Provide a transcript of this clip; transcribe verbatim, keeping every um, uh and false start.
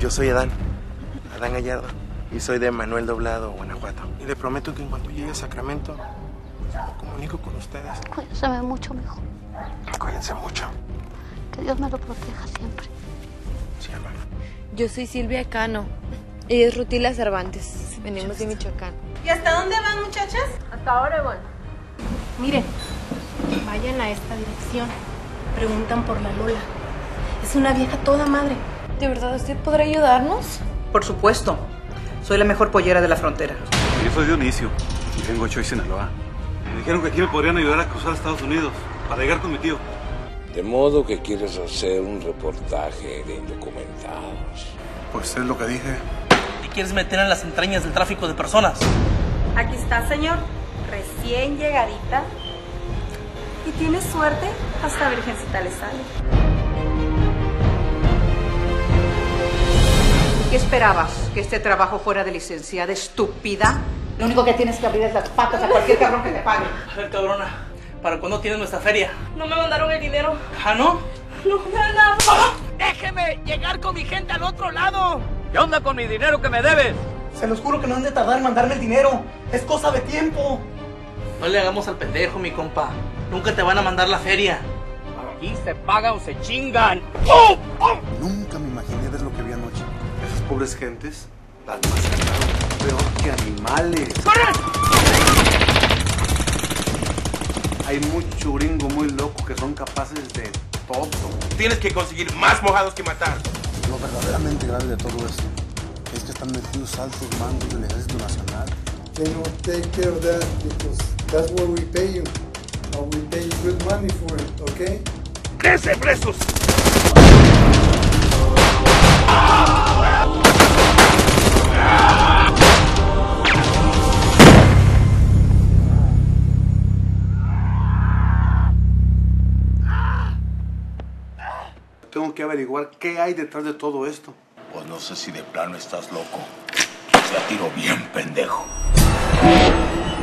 Yo soy Adán, Adán Gallardo, y soy de Manuel Doblado, Guanajuato. Y le prometo que en cuanto llegue a Sacramento, me comunico con ustedes. Cuídense mucho, mijo. Cuídense mucho. Que Dios me lo proteja siempre. Sí, hermano. Yo soy Silvia Cano. Ella es Rutila Cervantes. Venimos de Michoacán. ¿Y hasta dónde van, muchachas? Hasta Oregón. Miren, vayan a esta dirección. Preguntan por la Lola. Es una vieja toda madre. ¿De verdad usted podrá ayudarnos? Por supuesto. Soy la mejor pollera de la frontera. Yo soy Dionisio y vengo a Choy, Sinaloa. Me dijeron que aquí me podrían ayudar a cruzar a Estados Unidos para llegar con mi tío. De modo que quieres hacer un reportaje de indocumentados. Pues es lo que dije. ¿Te quieres meter en las entrañas del tráfico de personas? Aquí está, señor. Recién llegadita. Y tiene suerte, hasta virgencita le sale. ¿Qué esperabas? ¿Que este trabajo fuera de licenciada estúpida? Lo único que tienes que abrir es las patas a cualquier cabrón que te pague. A ver, cabrona, ¿para cuándo tienes nuestra feria? No me mandaron el dinero. ¿Ah, no? No, nada. ¡Déjeme llegar con mi gente al otro lado! ¿Qué onda con mi dinero que me debes? Se los juro que no han de tardar en mandarme el dinero. Es cosa de tiempo. No le hagamos al pendejo, mi compa. Nunca te van a mandar la feria. Aquí se paga o se chingan. ¡Oh! ¡Oh! Nunca me imaginé ver lo que vi anoche. Esas pobres gentes las masacraron peor que animales. ¡Corre! Hay mucho gringo muy loco que son capaces de todo. Tienes que conseguir más mojados que matar. Lo verdaderamente grave de todo esto es que están metidos altos mandos del Ejército Nacional. They don't take care of that because that's what we pay you. And we pay you good money for it, okay? ¡Crece, presos! Tengo que averiguar qué hay detrás de todo esto. Pues no sé si de plano estás loco. Se la tiro bien, pendejo.